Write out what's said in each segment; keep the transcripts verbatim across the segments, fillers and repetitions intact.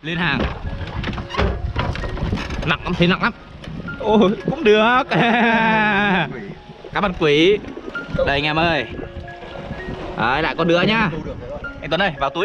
Lên hàng. Nặng lắm, thấy nặng lắm. Ôi, cũng được. Cá bằn quỷ. Đây anh em ơi. Đấy, lại con nữa nhá. Anh Tuấn ơi, vào túi.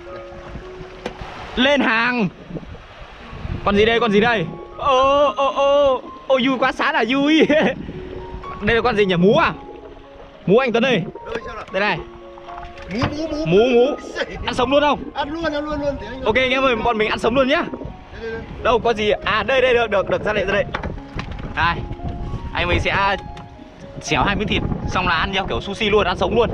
Lên hàng. Con gì đây, con gì đây? Ô, ô, ô. Ô, vui quá, sáng là vui. Đây là con gì nhỉ? Mú à? Mú anh Tuấn ơi. Đây này. Mú, mú, mú. Mú, mú. Ăn sống luôn không? Ăn luôn, ăn luôn, luôn. Ok anh em ơi, bọn mình ăn sống luôn nhá. Đâu có gì? À đây đây được được được ra đây ra đây. Đây. Anh mình sẽ xéo hai miếng thịt xong là ăn theo kiểu sushi luôn, ăn sống luôn.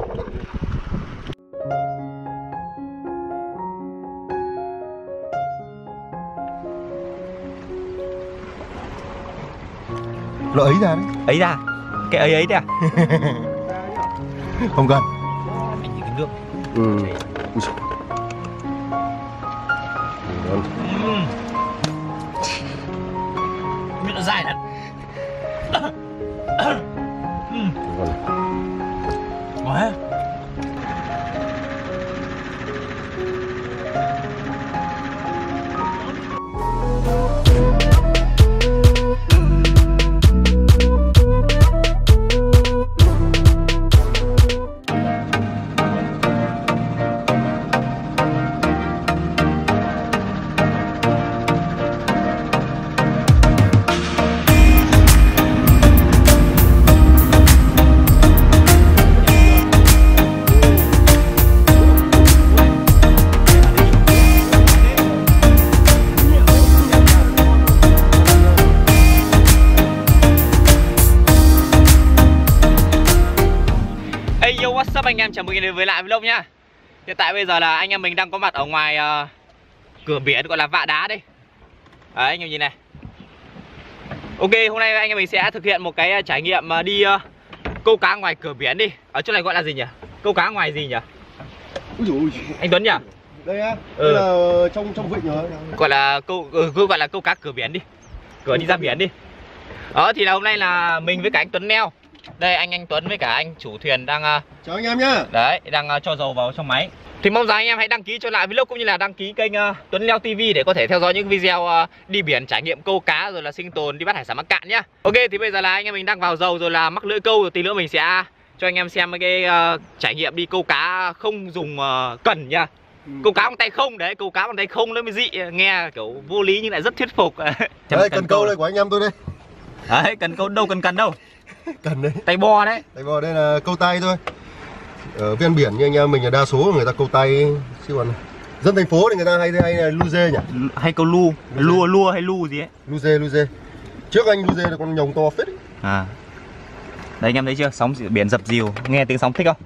Nó ấy ra đấy. Ấy ra. Cái ấy ấy đấy à? Không cần. Anh chỉ cái nước. Ừ. Uhm. Miệng nó dài thật. Ngon hết. What's up anh em, chào mừng đến với lại vlog nhá. Hiện tại bây giờ là anh em mình đang có mặt ở ngoài uh, cửa biển gọi là Vạ Đá đây. Đấy anh em nhìn này. Ok, hôm nay anh em mình sẽ thực hiện một cái uh, trải nghiệm uh, đi uh, câu cá ngoài cửa biển đi. Ở chỗ này gọi là gì nhỉ? Câu cá ngoài gì nhỉ? Úi dồi ôi. Anh Tuấn nhỉ? Đây á, ừ. Đây là trong trong vịnh rồi. Gọi là câu ừ, gọi là câu cá cửa biển đi. Cửa đi ra biển đi. Đó thì là hôm nay là mình với cả anh Tuấn Neo. Đây anh anh Tuấn với cả anh chủ thuyền đang uh, chào anh em nhá. Đấy, đang uh, cho dầu vào trong máy. Thì mong rằng anh em hãy đăng ký cho lại vlog cũng như là đăng ký kênh uh, Tuấn Neo ti vi để có thể theo dõi những video uh, đi biển trải nghiệm câu cá rồi là sinh tồn đi bắt hải sản mắc cạn nhá. Ok, thì bây giờ là anh em mình đang vào dầu rồi là mắc lưỡi câu, rồi tí nữa mình sẽ cho anh em xem cái uh, trải nghiệm đi câu cá không dùng uh, cần nha. Ừ. Câu cá bằng tay không đấy, câu cá bằng tay không nó mới dị, nghe kiểu vô lý nhưng lại rất thuyết phục. Đây cần, cần câu đây của anh em tôi đây. Đấy, cần câu đâu cần cần đâu. Cần đấy. Tay bo đấy. Tay bo đây là câu tay thôi. Ở ven biển như anh em mình là đa số người ta câu tay, chứ còn dân thành phố thì người ta hay hay là lu dê nhỉ? Hay câu lu, lua lua hay lu gì ấy. Lu dê, lu dê. Trước anh lu dê là con nhồng to phết ấy. À. Đấy anh em thấy chưa? Sóng biển dập dìu, nghe tiếng sóng thích không?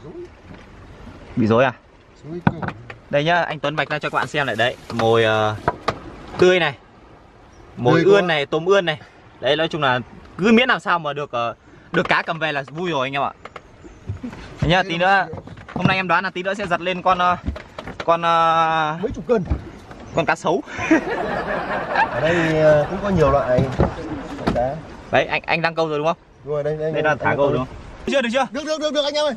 Bị rối à? Đây nhá, anh Tuấn vạch ra cho các bạn xem lại đấy. Mồi uh, tươi này. Mồi ươn quá. Này, tôm ươn này. Đấy nói chung là cứ miễn làm sao mà được uh, được cá cầm về là vui rồi anh em ạ. Đấy nhá, tí nữa hôm nay em đoán là tí nữa sẽ giật lên con uh, con uh, mấy chục cân. Con cá sấu. Ở đây uh, cũng có nhiều loại cá. Đấy, anh anh đang câu rồi đúng không? Đúng rồi, đây đây. Đây là thả câu đúng không? Được chưa, được chưa? Được được được được anh em ơi.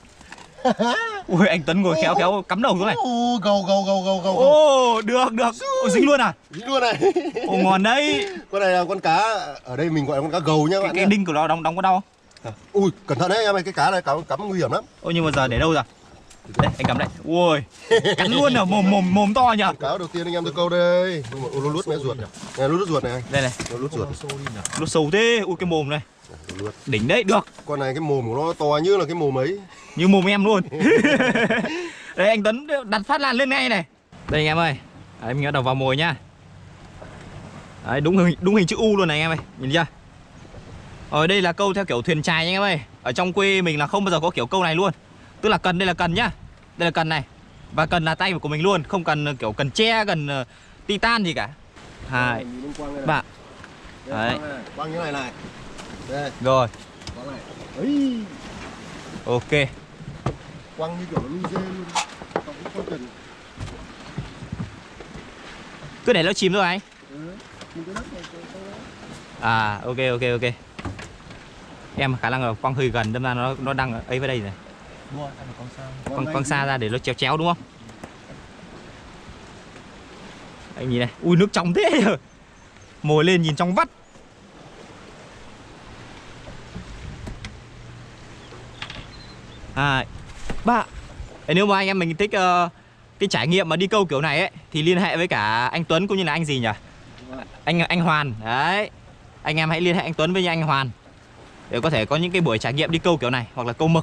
Ui anh Tuấn ngồi khéo khéo cắm đầu xuống này. Ô gầu gầu gầu gầu gầu. Ô được được. Ô, dính luôn à? Dính luôn này. Ô ngon đấy. Con này là con cá ở đây mình gọi là con cá gầu nhá các bạn. Cái đinh của nó đóng đóng có đau không? À, ui cẩn thận đấy em ơi, cái cá này cắm cắm nguy hiểm lắm. Ôi nhưng mà giờ để đâu rồi? Đây anh cầm đấy. Ui. Cắn luôn à, mồm mồm mồm to nhỉ. Cá đầu tiên anh em tôi câu đây. Ô lút lút mẹ ruột. Nè lút lút ruột này anh. Đây này. Lút ruột. Lút sâu thế. Ui cái mồm này. Đỉnh đấy, được. Con này cái mồm của nó to như là cái mồm ấy. Như mồm em luôn. Đây anh Tuấn đặt phát lan lên ngay này. Đây anh em ơi. Đấy, mình bắt đầu vào mồi nhá. Đấy, đúng hình đúng hình chữ U luôn này anh em ơi, nhìn chưa? Ở đây là câu theo kiểu thuyền chài anh em ơi. Ở trong quê mình là không bao giờ có kiểu câu này luôn. Tức là cần đây là cần nhá. Đây là cần này. Và cần là tay của mình luôn, không cần kiểu cần tre, cần uh, titan gì cả. Hai ba. Đấy. Quăng như này này. Đây. Rồi. Quăng này. Ấy. Ok. Quăng như kiểu nó lu dê luôn. Không có cần. Cứ để nó chìm thôi anh. Ừ. À ok ok ok. Em khả năng là quăng hơi gần đâm ra nó nó đang ấy với đây này. Đúng rồi, quăng xa. Quăng, quăng xa ra để nó chéo chéo đúng không? Anh nhìn này, ui nước trong thế nhờ. Mồi lên nhìn trong vắt. À, ba. Nếu mà anh em mình thích uh, cái trải nghiệm mà đi câu kiểu này ấy thì liên hệ với cả anh Tuấn cũng như là anh gì nhỉ? Anh anh Hoàn. Đấy. Anh em hãy liên hệ anh Tuấn với anh Hoàn để có thể có những cái buổi trải nghiệm đi câu kiểu này hoặc là câu mực.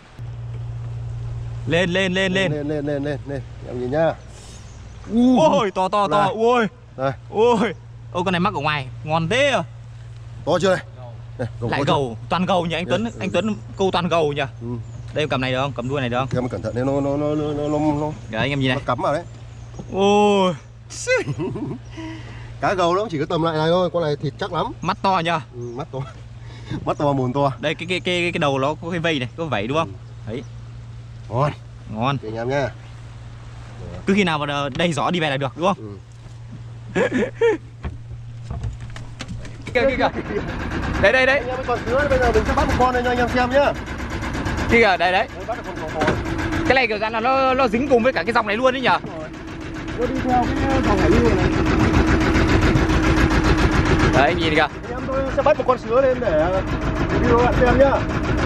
Lên lên lên lên. Lên lên lên lên lên. Em nhìn nhá. Ôi to to to. Ui. Đây. Ui. Ôi con này mắc ở ngoài, ngon thế à. To chưa đây? Đây gầu lại gầu, chưa? Toàn gầu nhỉ anh Tuấn, đây, anh Tuấn câu toàn gầu nhỉ. Ừ. Đây em cầm này được không? Cầm đuôi này được không? Em cẩn thận nên nó nó nó nó nó nó đấy anh em nhìn này. Nó cắm vào đấy. Ôi. Cá gầu nó cũng chỉ có tầm lại này thôi, con này thịt chắc lắm. Mắt to nhá. Ừ, mắt to. Mắt to mồm to. Đây cái cái cái cái đầu nó có cái vây này, có vảy đúng không? Đấy. Ngon. Ngon. Để nhám nha. Cứ khi nào mà đầy gió đi về là được đúng không? Ừ. Kìa kìa kìa. Đấy đấy đấy. Anh em còn sứa bây giờ mình sẽ bắt một con này cho anh em xem nhá. Kìa kìa, đấy đấy. Bắt được con to to. Cái này kiểu là nó nó dính cùng với cả cái dòng này luôn đấy nhỉ? Nó đi theo cái dòng hải lưu này. Đấy anh nhìn kìa. Anh em tôi sẽ bắt một con sứa lên để video bạn xem nhá.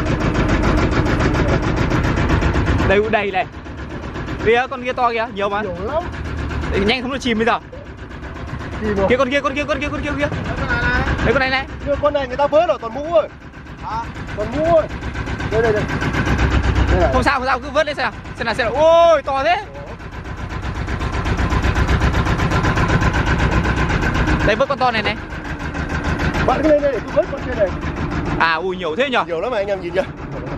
Đây đầy này. Kìa con kia to kìa, nhiều mà. Nhiều lắm. Để nhanh không nó chìm bây giờ. Kia con kia con kia con kia con kia con kia. Đấy con này này. Đưa con này người ta vớt rồi toàn mũ rồi. À, toàn mũ rồi. Đây đây đây. Đây này. Không sao không sao, cứ vớt lên xem nào. Xem nào xem nào. Ôi to thế. Đây vớt con to này này. Bạn cứ lên đây để tôi vớt con kia này. À ui nhiều thế nhở. Nhiều lắm mà anh em nhìn nhá.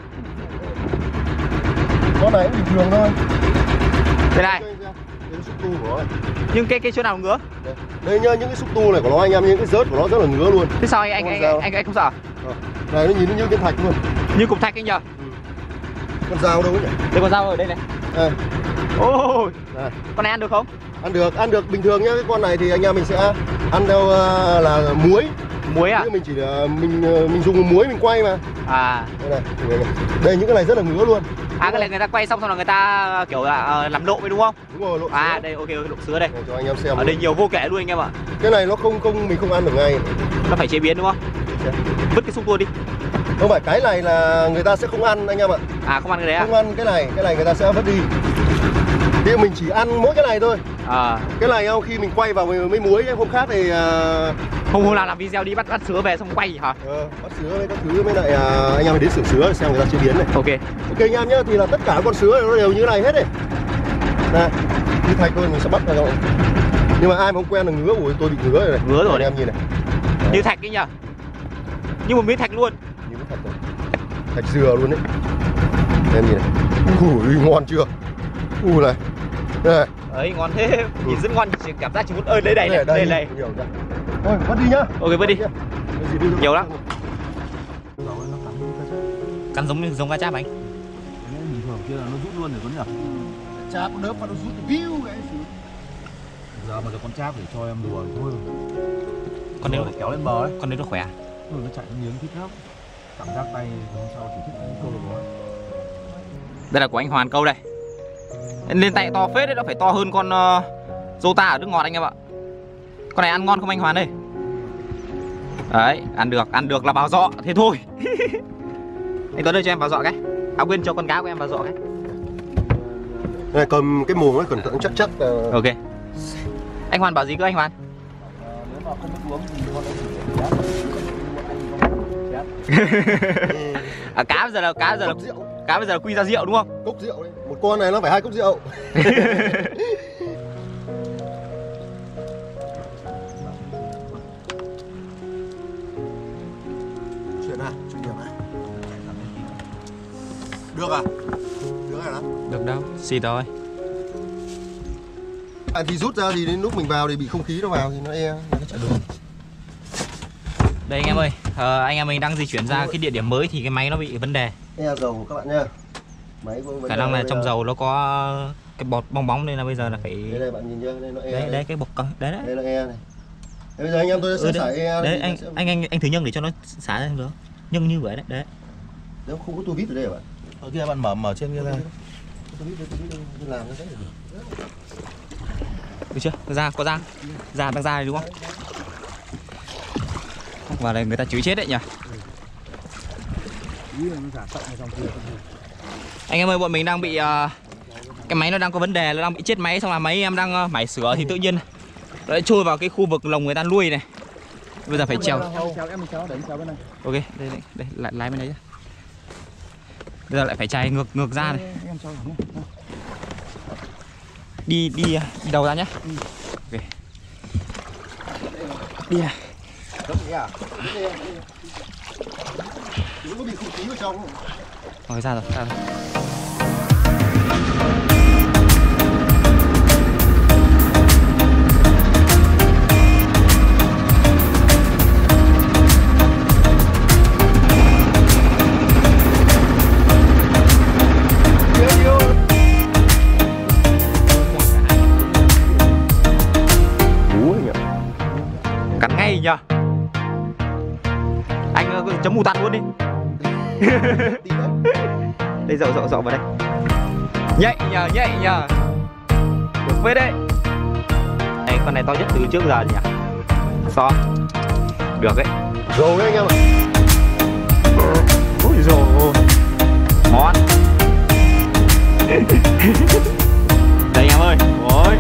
Con này cũng bình thường thôi. Đây này. Cái xúc tu của nó. Nhưng cái cái chỗ nào ngứa? Đây, đây nhá, những cái xúc tu này của nó anh em, những cái rớt của nó rất là ngứa luôn. Thế sao anh anh anh, anh anh anh không sợ? À, này nó nhìn nó như viên thạch luôn. Như cục thạch anh nhờ. Ừ. Con dao đâu nhỉ? Đây con dao ở đây này. À. Ôi. Này. Con này ăn được không? Ăn được, ăn được bình thường nhá. Cái con này thì anh em mình sẽ ăn theo uh, là muối. Muối à? Chứ mình chỉ uh, mình uh, mình dùng muối mình quay mà. À. Đây này, đây, này. Đây những cái này rất là ngứa luôn. À cái này người ta quay xong xong là người ta kiểu là uh, làm độ với đúng không? Đúng rồi, lộ À sứa. đây ok lộ sứa đây. Để cho anh em xem. Ở luôn. đây nhiều vô kể luôn anh em ạ. Cái này nó không không mình không ăn được ngay. Nó phải chế biến đúng không? Đấy. Vứt cái xúc tua đi. Không phải, cái này là người ta sẽ không ăn anh em ạ. À không ăn cái đấy à? Không ăn cái này, cái này người ta sẽ vứt đi. Thì mình chỉ ăn mỗi cái này thôi. À. Cái này không, khi mình quay vào với muối hôm khác thì uh, Hôm hôm nào làm video đi bắt bắt sứa về xong quay hả? ờ, bắt sứa với các thứ với lại uh, anh em đến xưởng sứa để xem người ta chế biến này. Ok. Ok anh em nhá, thì là tất cả con sứa này nó đều như này hết đấy. Này, như thạch thôi mình sẽ bắt ra rồi. Nhưng mà ai mà không quen là ngứa, ủi tôi bị ngứa rồi này. Ngứa rồi anh em nhìn này. Như thạch ấy nhờ. Như một miếng thạch luôn. Như cái thạch rồi. Thạch dừa luôn đấy. Em nhìn này. Ui ngon chưa? Ui này. Đây. Đấy ngon thế. Nhìn rất ngon, chỉ cảm giác chỉ muốn ơi đây đây này, đây này. Nhiều nhá. Thôi bắt đi nhá. Ok bắt đi. đi. Nhiều lắm. Cắn giống giống cá cháp anh. Bình thường kia là nó rút luôn rồi con nhỉ? Cháp đớp và nó rút view cái. Giờ mà được con cháp để cho em đùa thì thôi. Con đấy kéo lên bờ ấy. Con đấy nó khỏe. Ừ, nó chạy miếng thích lắm. Cảm giác tay hôm sau chỉ thích những câu đó. Đây là của anh Hoàn câu đây. Lên tay to phết đấy, nó phải to hơn con uh, Jota ở nước ngọt anh em ạ. Con này ăn ngon không anh Hoàn ơi? Đấy, ăn được, ăn được là vào dọ, thế thôi. Anh Tuấn ơi cho em vào dọ cái. À quên cho con cá của em vào dọ cái. Này cầm cái mồm nó cẩn thận chắc chắc. Uh... Ok. Anh Hoàn bảo gì cơ anh Hoàn? Nếu mà không biết uống thì con ấy chỉ chép. À, cá bây giờ là cá bây giờ là cá bây giờ là quy ra rượu đúng không? Cốc rượu đấy. Một con này nó phải hai cốc rượu. Chuyển à? Chuyển điểm à? Được à? Được rồi đó. Được đâu, xì thôi. À, thì rút ra thì đến lúc mình vào thì bị không khí nó vào thì nó e, nó chạy đường. Đây anh em ơi, ờ, anh em mình đang di chuyển ra cái địa điểm mới thì cái máy nó bị vấn đề. E dầu các bạn nha. Máy có vấn Khả năng là đề trong là... dầu nó có cái bọt bong bóng nên là bây giờ là phải. Đây, đây bạn nhìn chưa? Đây nó e. Đấy, đây. đấy cái bọt đấy đấy. Đây là e này. Đây, bây giờ anh em tôi sẽ Ừ, xả e. Đấy anh, anh anh anh thử nhân để cho nó xả ra được. Nhưng như vậy đấy, đấy. Nếu không có tua vít ở đây hả bạn? Ở kia bạn mở mở trên kia ra. Tua vít, tua vít làm nó sẽ được. Được chưa? Ra có ra. Ra đang ra này đúng không? Vào đây người ta chửi chết đấy nhỉ. Anh em ơi, bọn mình đang bị uh, cái máy nó đang có vấn đề, nó đang bị chết máy, xong là máy em đang uh, mải sửa thì tự nhiên nó lại trôi vào cái khu vực lồng người ta nuôi này. Bây giờ phải trèo. Ok, đây đây, đây lại lái bên đấy. Bây giờ lại phải chạy ngược ngược ra này. Đi đi đi đầu ra nhé. Ok. Đi à. Đừng có bị không khí vào trong không? Rồi ra rồi, ra rồi. Cắn ngay nhờ. Anh chấm mù tạt luôn đi. Đây dậu dậu dậu vào đây. Nhạy nhờ, nhạy nhờ. Được phết đấy. Đấy, con này to nhất từ trước giờ nhỉ. To. Được đấy. Rồi đấy anh em ạ. Ôi dồi ôi. Ngon. Đây anh em ơi. Ôi.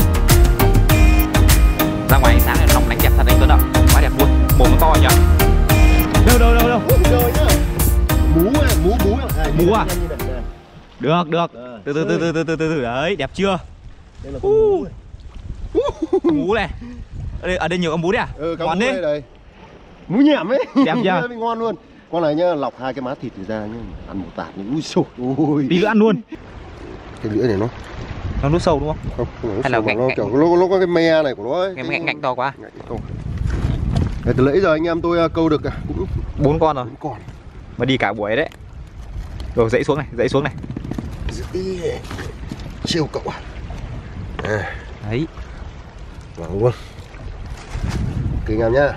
Ra ngoài ánh sáng này lòng đánh đẹp thật đấy Tuấn ạ. Quá đẹp luôn. Mồm nó to nhỉ. Đâu đâu đâu đâu. Trời nhá. Mú à, mú mú à. Mú à? Được được. Từ từ từ từ từ từ từ đấy, đẹp chưa? Đây là con mú này. Mú này. Ở đây, ở đây nhiều con mú đấy à? Ừ, ngon đấy. đây đây. Mú nhảm ấy. Đẹp chưa? Ngon luôn. Con này nhá, lọc hai cái má thịt ra nhá, ăn một tạt như ui sụp. Ui. Tí nữa ăn luôn. Cái lưỡi này nó nó nuốt sâu đúng không? Không, không hay là nó, ngạnh, nó ngạnh. kiểu nó, nó có cái me này của nó ấy. Ngạnh ngạnh, ngạnh to quá. Ngạnh to. Để từ nãy giờ anh em tôi câu được cũng bốn con rồi. bốn con. Mà đi cả buổi đấy. Rồi dãy xuống này, dãy xuống này. Siêu cậu à. À. Đấy. Vâng luôn. Kìa anh em nhá.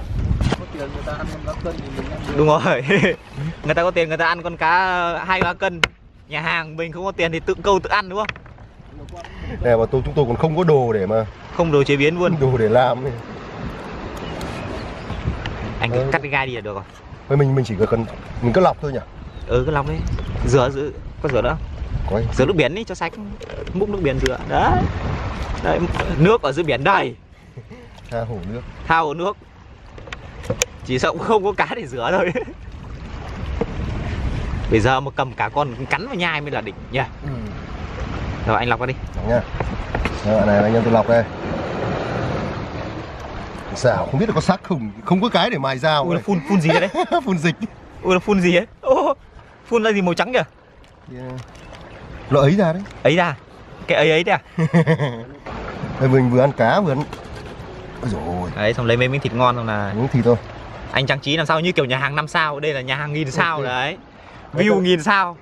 Đúng rồi. Người ta có tiền người ta ăn con cá hai ba cân. Nhà hàng mình không có tiền thì tự câu tự ăn đúng không? Này mà tôi chúng tôi còn không có đồ để mà không đồ chế biến luôn. Đồ để làm này. Anh cứ ừ. cắt cái gai đi là được rồi. Với mình mình chỉ cần mình cứ lọc thôi nhỉ. Ừ cứ lọc đi. Rửa rửa có rửa nữa. Có rửa nước biển đi cho sạch. Múc nước biển rửa. Đấy. Đấy, nước ở dưới biển đây. Tha hồ nước. Tha hồ nước. Chỉ sợ không có cá để rửa thôi. Bây giờ mà cầm cả con cắn vào nhai mới là đỉnh nha. Ừ. Rồi anh lọc vào đi. Lọc nha. Rồi này anh em tôi lọc đây. Xảo không biết là có xác không, không có cái để mài dao. Ui, phun phun gì đấy? Phun dịch. Ui là phun gì ấy? Ô, phun ra gì màu trắng kìa? Yeah. Nó ấy ra đấy. Ấy ra. Cái ấy ấy đấy à? Đây mình vừa ăn cá vừa ăn. Ôi dồi ôi. Đấy xong lấy mấy miếng thịt ngon xong là miếng thịt thôi. Anh trang trí làm sao như kiểu nhà hàng năm sao, đây là nhà hàng nghìn sao đấy. View nghìn sao.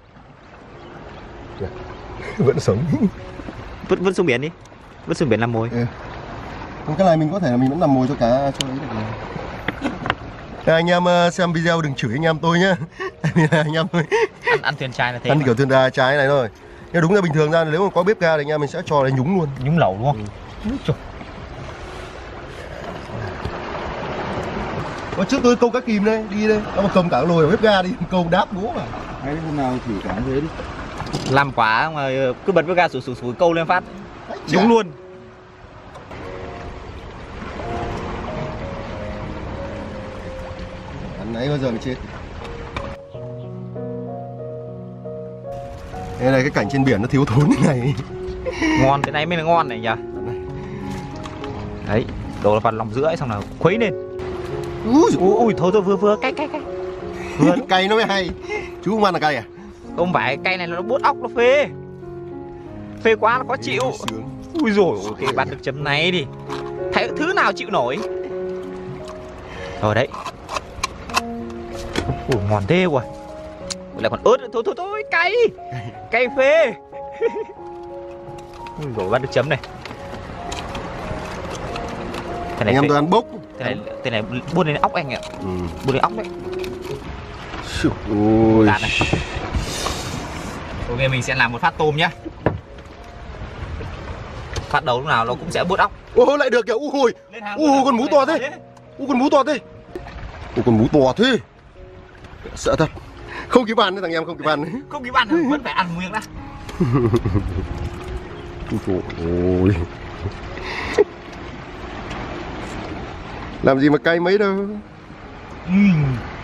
Vẫn sống. Vứt vứt xuống biển đi. Vứt xuống biển làm mồi. Ừ. Cái này mình có thể là mình vẫn làm mồi cho cá cho ấy được. Đây, anh em xem video đừng chửi anh em tôi nhá. Anh em tôi ăn, ăn thuyền chai là thế. Ăn mà. Kiểu thuyền đà trái này thôi. Nhưng đúng là bình thường ra nếu mà có bếp ga thì anh em mình sẽ cho lấy nhúng luôn. Nhúng lẩu đúng không? Ừ. Có trước tôi câu cá kìm đây, đi đây. Nó mà cầm cả lồi ở bếp ga đi, câu đáp búa mà. Hay hôm nào thử cả thế đi. Làm quả mà cứ bật bếp ga sủi sủi sủi câu lên phát. Nhúng luôn. Ăn nãy bao giờ mới chết. Đây này, cái cảnh trên biển nó thiếu thốn như này. Ngon, cái này mới là ngon này nhỉ. Đấy, đổ vào lòng rưỡi xong là khuấy lên. Ui, ui, ui thôi thôi vừa vừa cay cay cay. Vừa cay nó mới hay. Chú không ăn là cay à? Không phải, cay này nó buốt óc nó phê. Phê quá nó khó chịu. Ui dồi ôi, cái bát nước chấm này đi. Thấy thứ nào chịu nổi. Rồi đấy. Ui ngon thế quá. Lại còn ớt nữa. Thôi thôi thôi, cay. Cay phê. Ui dồi, bát nước chấm này. Thế này anh em phải... tôi ăn bốc. Thế này, thế này buôn lên óc anh ạ. Ừ. Buôn lên óc đấy. Ui. Này. Ok, mình sẽ làm một phát tôm nhá. Phát đầu lúc nào nó cũng sẽ bớt óc. Ô lại được kìa. Ui. Ui con mú to thế. Ui con mú to thế. Ui con mú to thế. Sợ thật. Không kịp ăn đấy thằng em, không kịp ăn. Không kịp ăn vẫn phải ăn miếng đã. Ôi. Làm gì mà cay mấy đâu. Uhm.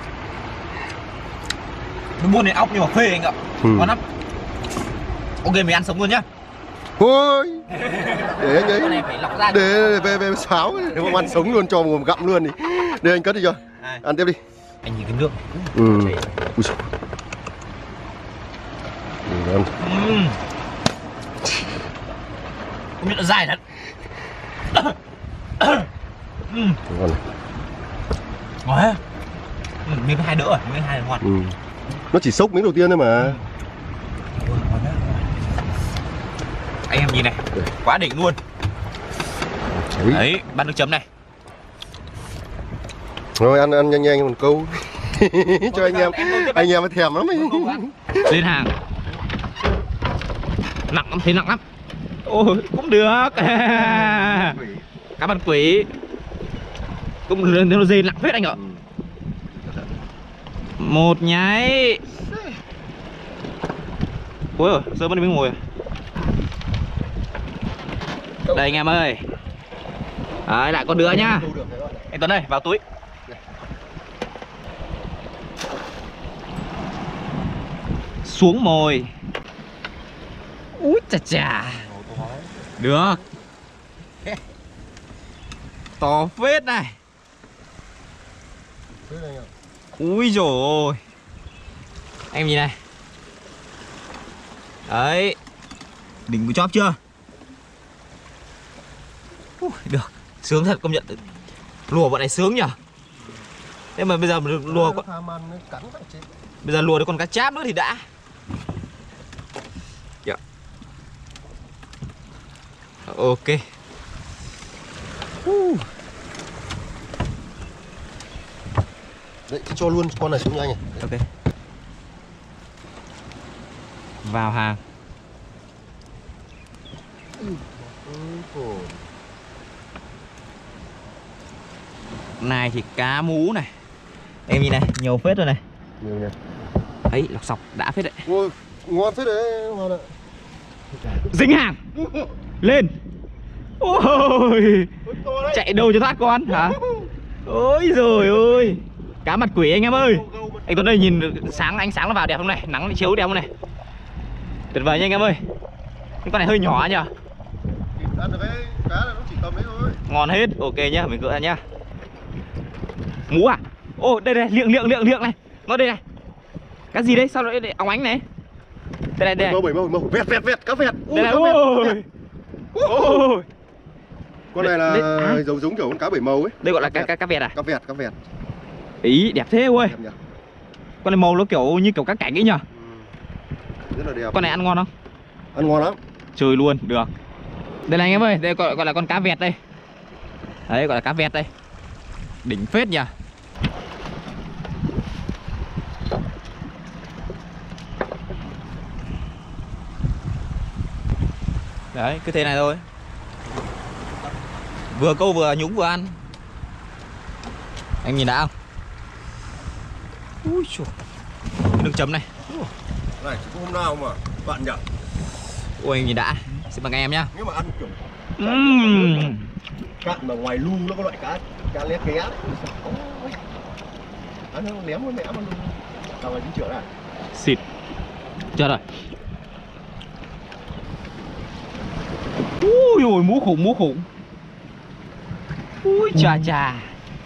Nó buôn này ốc nhưng mà phê anh ạ. Ừ. Ngon lắm. Ok mình ăn sống luôn nhá. Ôi. Để anh ấy. Cái này phải lọc ra. Để về về sáo nếu mà ăn sống luôn cho mồm gặm luôn đi. Để anh cất đi cho. À. Ăn tiếp đi. Anh nhìn cái nước. Ừ. Ui giời. Ừ, ăn. Uhm. Không biết nó dài thật. Uhm. Ngon này. Ngon hết. Ừ, miếng hai đỡ rồi, miếng hai là ngon. Ừ. Nó chỉ sốc miếng đầu tiên thôi mà. Ừ, ngon hết. Anh em nhìn này, quá đỉnh luôn. Đấy, Đấy, bát nước chấm này. rồi ăn ăn nhanh nhanh một câu. Cho anh em anh em mới thèm lắm ấy. Lên hàng. Nặng lắm, thấy nặng lắm. Ôi, cũng được. Cá bản quỷ. Cũng lên nó dê nặng phết anh ạ. Một nháy. Ôi ơi, giờ vẫn mới ngồi. Đây anh em ơi. Đấy, lại con đứa nhá. Anh Tuấn ơi, vào túi. Xuống mồi. Úi chà chà. Được. To phết này. Úi dồi ôi. Em nhìn này. Đấy. Đỉnh của chóp chưa? Ui, được. Sướng thật, công nhận. Lùa bọn này sướng nhỉ. Thế mà bây giờ mình lùa con... Bây giờ lùa được con cá cháp nữa thì đã. Dạ. Ok. Uh. Đấy, cho luôn con này xuống nha anh này. Ok. Vào hàng. Này thì cá mú này. Em nhìn này, nhiều phết rồi này. Nhiều nhỉ. Ấy, lọc sọc đã phết đấy. Ôi, ngon phết đấy. Ngon ạ. Dính hàng. Lên. Ôi. Chạy đâu cho thoát con hả? Ôi rồi ôi. Cá mặt quỷ anh em ơi. Anh Tuấn đây nhìn sáng, ánh sáng nó vào đẹp không này? Nắng chiếu đẹp không này? Tuyệt vời nha anh em ơi. Cái con này hơi nhỏ nhỉ? Ăn được cái cá là nó chỉ tầm đấy thôi. Ngon hết. Ok nhá, mình gỡ ra nhá. Mú à? Ô đây đây, liệng liệng liệng liệng này. Nó đây này. Cá gì đấy? Sao lại óng ánh này? Đây này, đây này. Màu bảy màu màu vẹt vẹt vẹt cá vẹt. Đây này. Ôi. Ôi. Con này là đây, à. giống giống kiểu con cá bảy màu ấy. Đây gọi là cá cá cá vẹt à? Cá vẹt, cá vẹt. Ý đẹp thế ôi. Đẹp nhỉ? Con này màu nó kiểu như kiểu cá cảnh ấy nhỉ? Ừ. Rất là đẹp. Con này ăn ngon không? Ăn ngon lắm. Chơi luôn, được. Đây này anh em ơi, đây gọi, gọi là con cá vẹt đây. Đấy gọi là cá vẹt đây. Đỉnh phết nhỉ. Đấy, cứ thế này thôi. Vừa câu vừa nhúng vừa ăn. Anh nhìn đã không? Ui trời. Nước chấm này. Này, chỉ có hôm nào mà bạn nhỉ? Ôi anh nhìn đã. Xin bằng em nhá. Nhưng mà ăn kiểu Uhm. cạn mà ngoài lu nó có loại cá cá lé ké. Ăn nó lém con mẹ mà luôn. Tao là chín triệu này. Xịt. Chết rồi. Ui ôi mú khủng mú khủng. Ui chà chà.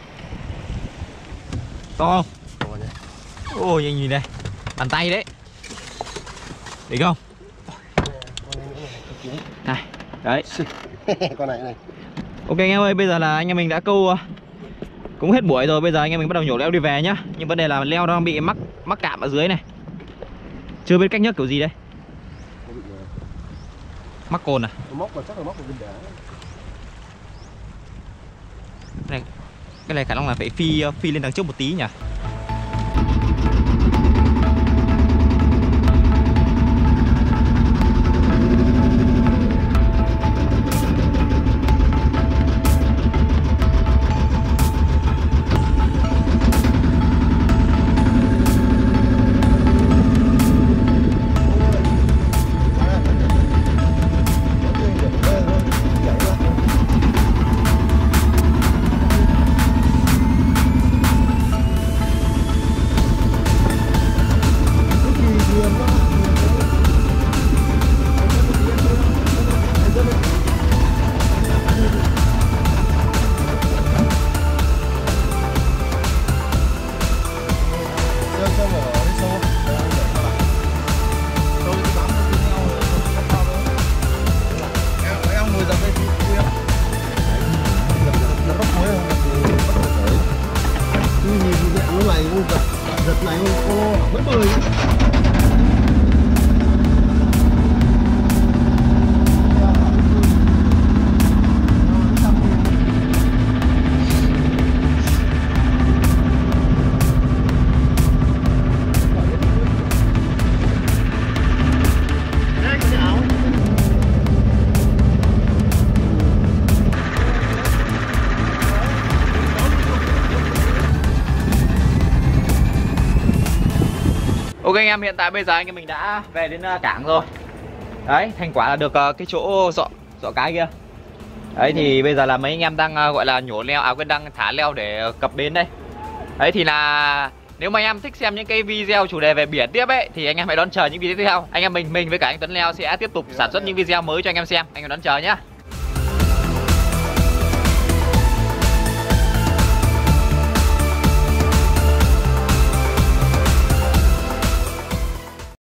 To không? Ôi anh nhìn đây. Bàn tay đấy. Đỉnh không? Này. Đấy. Con này này. Ok anh em ơi, bây giờ là anh em mình đã câu cũng hết buổi rồi, bây giờ anh em mình bắt đầu nhổ leo đi về nhá. Nhưng vấn đề là leo nó bị mắc mắc cạm ở dưới này. Chưa biết cách nhấc kiểu gì đây. Mắc cồn à? Móc là chắc là móc vào bên đá. Này, cái này khả năng là phải phi phi lên đằng trước một tí nhỉ. này, giật, giật này, ô, ô, vẫn bơi. Ok anh em, hiện tại bây giờ anh em mình đã về đến cảng rồi. Đấy, thành quả là được cái chỗ dọ dọ cái kia. Đấy thì bây giờ là mấy anh em đang gọi là nhổ leo, à quên, đang thả leo để cập bến đây. Đấy thì là nếu mà anh em thích xem những cái video chủ đề về biển tiếp ấy thì anh em hãy đón chờ những video tiếp theo. Anh em mình mình với cả anh Tuấn Leo sẽ tiếp tục sản xuất những video mới cho anh em xem. Anh em đón chờ nhá.